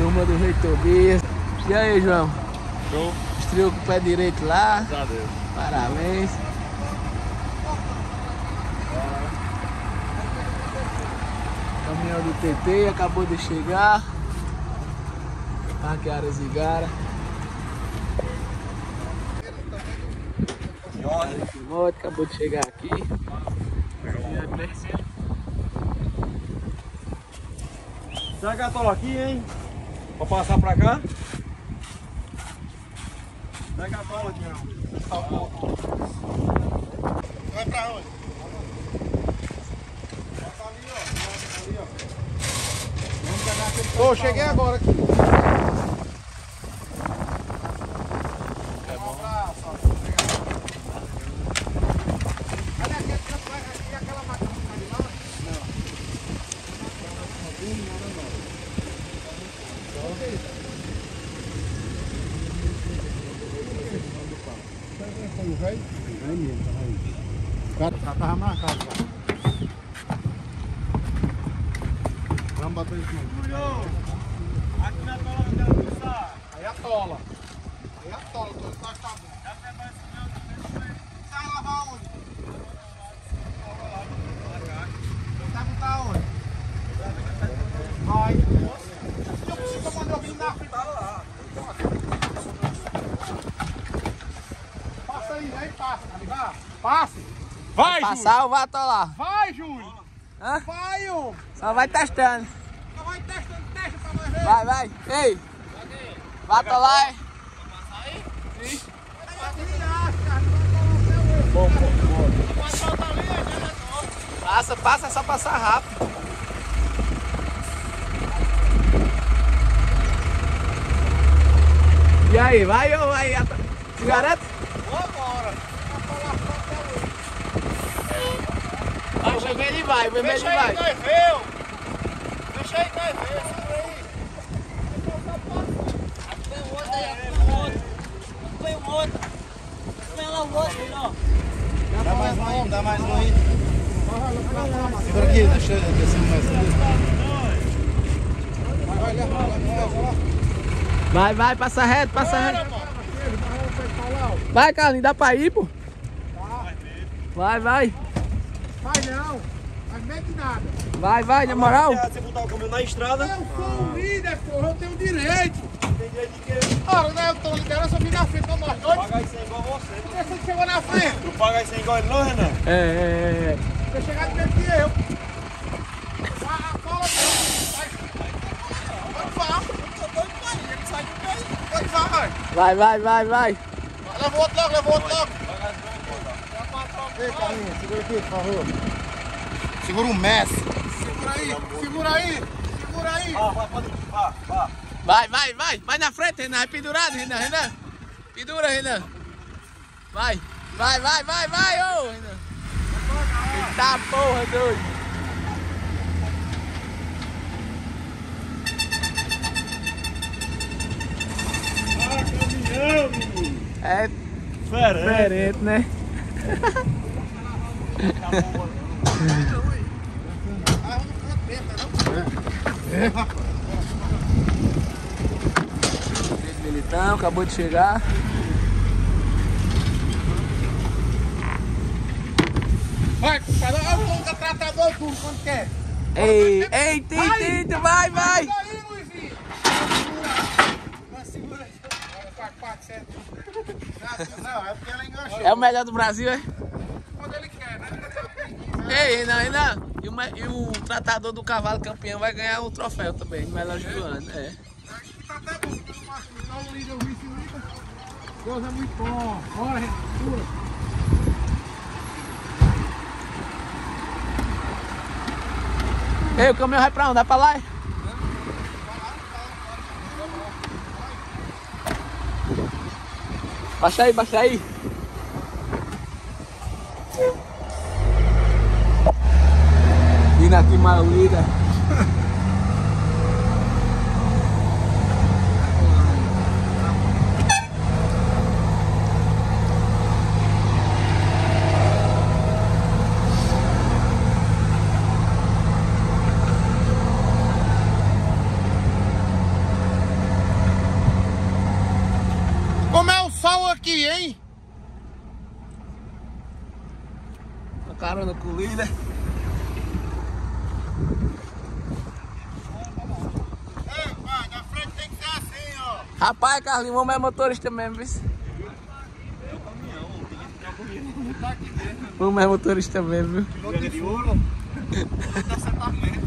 Turma do Rei Tobias. E aí, João? Show. Estreou com o pé direito lá. Graças a Deus. Parabéns. Caminhão do TT acabou de chegar. Parque Arazigara. Acabou de chegar aqui. Será que eu tô aqui, hein? Pra passar pra cá? Pega a bola aqui, ó. Vai pra onde? Passa ali, ó. Ali, ó. Vamos pegar aquele. Ô, cheguei agora aqui. Vai mesmo, o cara tava marcado. Vamos bater isso não. Aqui na tola que deve passar. Aí a tola. Aí a tola, tô embaixo tá bom. Sai lavar onde? Vai botar onde? Vai. Eu preciso mandar eu vir na frente. Passa aí, vai, passa. Ali, vai. Passe. Vai passar ou vai atolar? Vai, Júlio. Hã? Vai, homem. Só vai testando. Só vai testando, testa pra nós ver. Vai, vai. Ei. Vai atolar, hein? Passa, passa, é só passar rápido. E aí, vai ou vai? Se garante? Vai, o vermelho vai, o vermelho vai. Fecha aí, nós vê. Fecha aí, nós vê. Segura aí. Põe o outro aí, põe o outro. Põe o outro. Põe lá o outro, ó. Dá mais um aí, dá mais um aí. Segura aqui, deixa eu descer mais um. Vai, passa reto, passa reto. Vai, Carlinhos, dá pra ir, pô? Vai. Vai não, mas meio que nada. Vai, na moral. Você botar o caminhão na estrada. Eu sou o líder, porra, eu tenho direito. Tem direito de quê? Ora, né, eu tô liberando, eu só vim na frente com nós dois. Pagar isso aí igual você. Por que você chegou na frente? Tu paga isso aí igual ele não, Renan? É. Você chegar do mesmo que eu. A cola vai. Pode vá. Eu tô doido pra ir, ele sai do meio. Pode vá, vai. Vai. Leva o outro logo. Ei, Carlinhos, segura aqui, por favor. Segura o Messi. Segura aí. Pode ir. Vá. Vai na frente, Renan. É pendurado, Renan. Pendura, Renan. Vai, ô, Renan. Eita porra, doido. Caminhão, menino. É diferente, né? Militão, acabou de chegar. Vai, compadre, olha o tratador tudo, quando quer. Ei, Tito, vai. Aí, Luizinho. Segura aí. Não, é porque ela enganchou. É o melhor do Brasil, é? Quando ele quer, né? Ei, Renan. E o tratador do cavalo campeão vai ganhar o troféu também, melhor do ano, é. Tá até bom, porque eu não acho que não liga o vice-liga. Deus é muito bom. Bora, segura. Ei, o caminhão vai pra onde? Vai pra lá? Baixa aí. Vindo aqui, Maulida. aqui, hein? Uma carona com o líder. Ei, pai, na frente tem que ser assim, ó. Rapaz, Carlinhos, o homem é motorista mesmo, viu? O homem é motorista mesmo, viu? Piloto de ouro. Piloto de assentamento.